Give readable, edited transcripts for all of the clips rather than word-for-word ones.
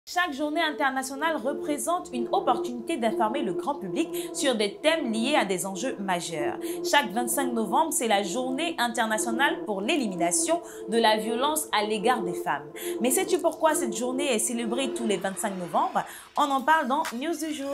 Chaque journée internationale représente une opportunité d'informer le grand public sur des thèmes liés à des enjeux majeurs. Chaque 25 novembre, c'est la journée internationale pour l'élimination de la violence à l'égard des femmes. Mais sais-tu pourquoi cette journée est célébrée tous les 25 novembre? On en parle dans News du jour.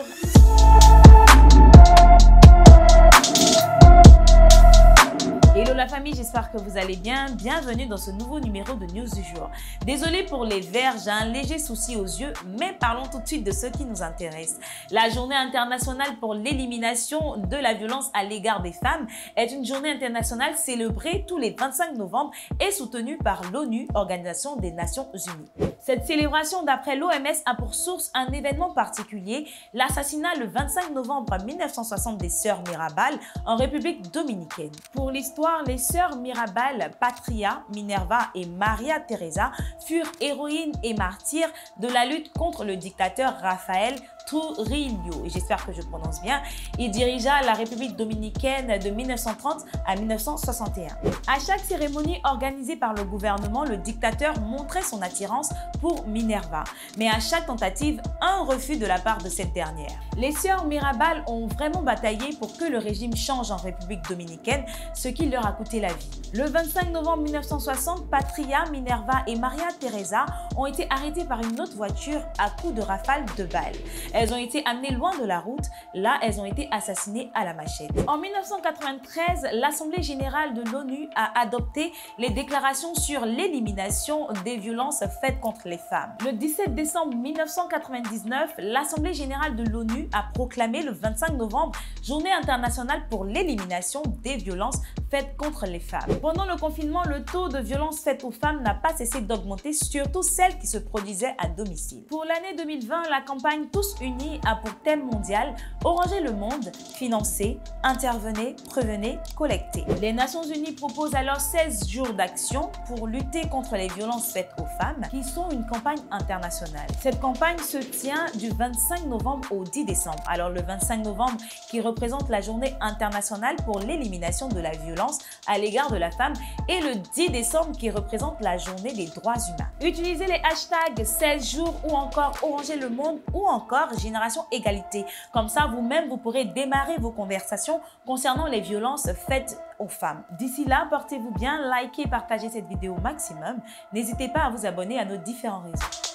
Hello la famille, j'espère que vous allez bien. Bienvenue dans ce nouveau numéro de News du jour. Désolé pour les verges, j'ai un léger souci aux yeux, mais parlons tout de suite de ce qui nous intéresse. La journée internationale pour l'élimination de la violence à l'égard des femmes est une journée internationale célébrée tous les 25 novembre et soutenue par l'ONU, Organisation des Nations Unies. Cette célébration, d'après l'OMS, a pour source un événement particulier, l'assassinat le 25 novembre 1960 des sœurs Mirabal en République dominicaine. Pour l'histoire, les sœurs Mirabal, Patria, Minerva et Maria Teresa furent héroïnes et martyrs de la lutte contre le dictateur Rafael Trujillo, et j'espère que je prononce bien. Il dirigea la République dominicaine de 1930 à 1961. À chaque cérémonie organisée par le gouvernement, le dictateur montrait son attirance pour Minerva, mais à chaque tentative, un refus de la part de cette dernière. Les sœurs Mirabal ont vraiment bataillé pour que le régime change en République dominicaine, ce qui leur a coûté la vie. Le 25 novembre 1960, Patria, Minerva et Maria Teresa ont été arrêtées par une autre voiture à coups de rafales de balles. Elles ont été amenées loin de la route. Là, elles ont été assassinées à la machette. En 1993, l'Assemblée générale de l'ONU a adopté les déclarations sur l'élimination des violences faites contre les femmes. Le 17 décembre 1999, l'Assemblée générale de l'ONU a proclamé le 25 novembre Journée internationale pour l'élimination des violences faites contre les femmes. Pendant le confinement, le taux de violences faites aux femmes n'a pas cessé d'augmenter, surtout celles qui se produisaient à domicile. Pour l'année 2020, la campagne Tous Unis a pour thème mondial « Oranger le monde, financer, intervenez, prévenez, collectez ». Les Nations Unies proposent alors 16 jours d'action pour lutter contre les violences faites aux femmes, qui sont une campagne internationale. Cette campagne se tient du 25 novembre au 10 décembre. Alors le 25 novembre qui représente la journée internationale pour l'élimination de la violence à l'égard de la femme et le 10 décembre qui représente la journée des droits humains. Utilisez les hashtags 16 jours ou encore Oranger le monde ou encore Génération Égalité. Comme ça, vous-même, vous pourrez démarrer vos conversations concernant les violences faites aux femmes. D'ici là, portez-vous bien, likez et partagez cette vidéo au maximum. N'hésitez pas à vous abonner à nos différents réseaux.